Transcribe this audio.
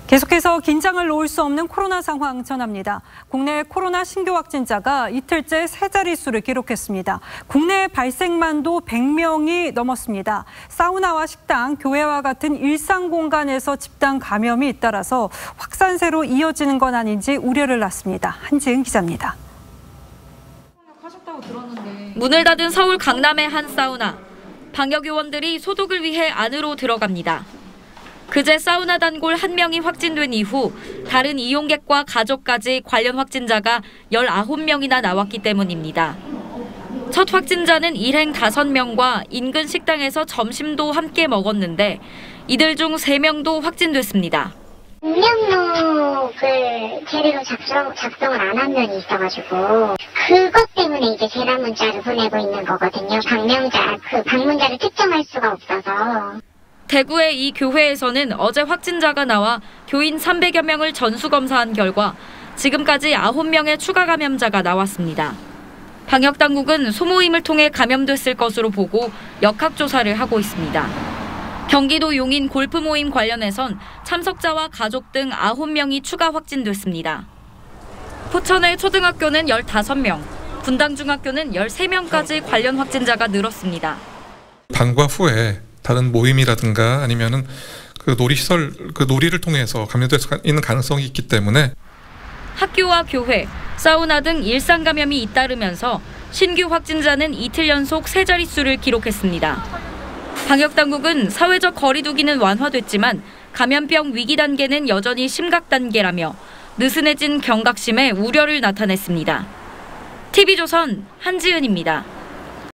계속해서 긴장을 놓을 수 없는 코로나 상황 전합니다. 국내 코로나 신규 확진자가 이틀째 세 자릿수를 기록했습니다. 국내 발생만도 100명이 넘었습니다. 사우나와 식당, 교회와 같은 일상 공간에서 집단 감염이 잇따라서 확산세로 이어지는 건 아닌지 우려를 낳습니다. 한지은 기자입니다. 문을 닫은 서울 강남의 한 사우나. 방역 요원들이 소독을 위해 안으로 들어갑니다. 그제 사우나 단골 1명이 확진된 이후 다른 이용객과 가족까지 관련 확진자가 19명이나 나왔기 때문입니다. 첫 확진자는 일행 5명과 인근 식당에서 점심도 함께 먹었는데 이들 중 3명도 확진됐습니다. 음명록을 제대로 작성을 안 한 면이 있어가지고 그것 때문에 이제 재난 문자를 보내고 있는 거거든요. 방문자를 특정할 수가 없어서. 대구의 이 교회에서는 어제 확진자가 나와 교인 300여 명을 전수검사한 결과 지금까지 9명의 추가 감염자가 나왔습니다. 방역당국은 소모임을 통해 감염됐을 것으로 보고 역학조사를 하고 있습니다. 경기도 용인 골프 모임 관련해선 참석자와 가족 등 9명이 추가 확진됐습니다. 포천의 초등학교는 15명, 분당중학교는 13명까지 관련 확진자가 늘었습니다. 방과 후에 다른 모임이라든가 아니면은 그 놀이시설, 그 놀이를 통해서 감염될 수 있는 가능성이 있기 때문에 학교와 교회, 사우나 등 일상 감염이 잇따르면서 신규 확진자는 이틀 연속 세 자릿수를 기록했습니다. 방역당국은 사회적 거리 두기는 완화됐지만 감염병 위기 단계는 여전히 심각 단계라며 느슨해진 경각심에 우려를 나타냈습니다. TV조선 한지은입니다.